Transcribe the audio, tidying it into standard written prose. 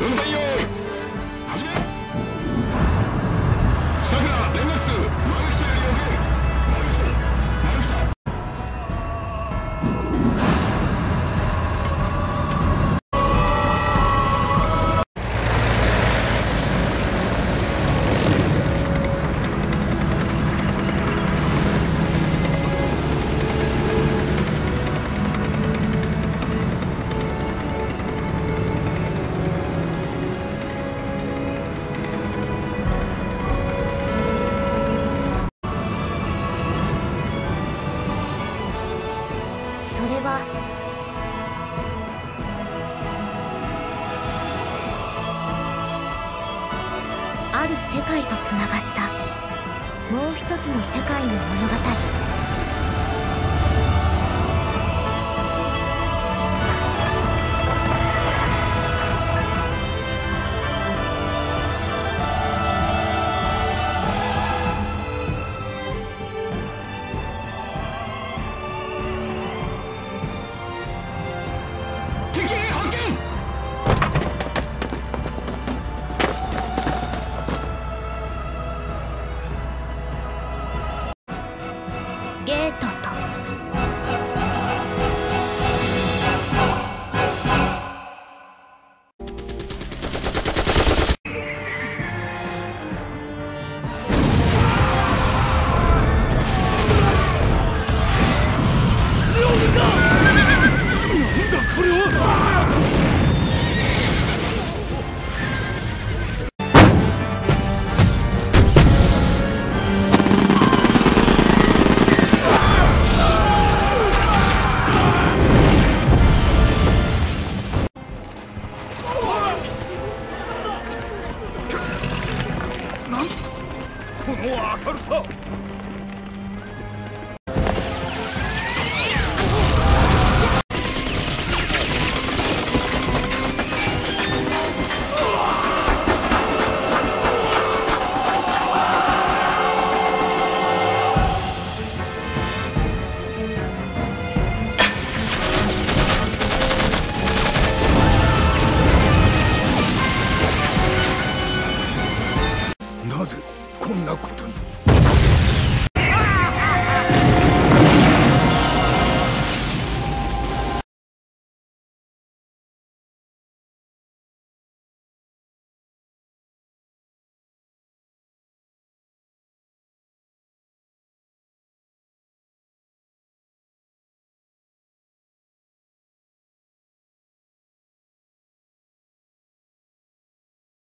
分隊用意始め。さくら連絡数マルシアより遅れ。マルシマルキタ。 それはある世界とつながったもう一つの世界の物語。 敵兵発見。 ゲートとこの明るさ。